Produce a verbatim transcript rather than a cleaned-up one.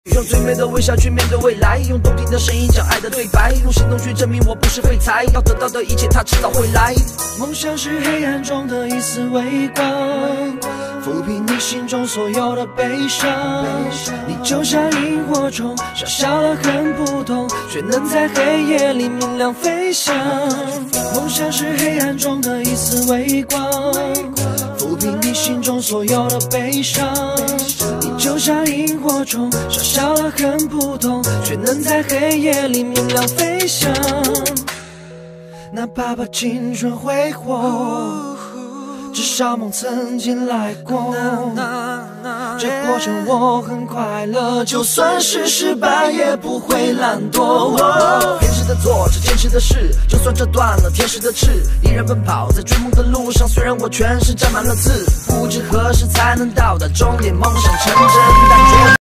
用最美的微笑去面对未来，用动听的声音讲爱的对白，用行动去证明我不是废材，要得到的一切它迟早会来。梦想是黑暗中的一丝微光，抚平你心中所有的悲伤。你就像萤火虫，小小的很普通，却能在黑夜里明亮飞翔。梦想是黑暗中的一丝微光，抚平你心中所有的悲伤。你就像萤火虫，小小的很普通，却能在黑夜里明亮飞翔。哪怕把青春挥霍，至少梦曾经来过。这过程我很快乐，就算是失败也不会懒惰。坚持的做着坚持的事，就算折断了天使的翅，依然奔跑在追梦的路上。虽然我全身沾满了刺，不知何时才能到达终点，梦想成真，但却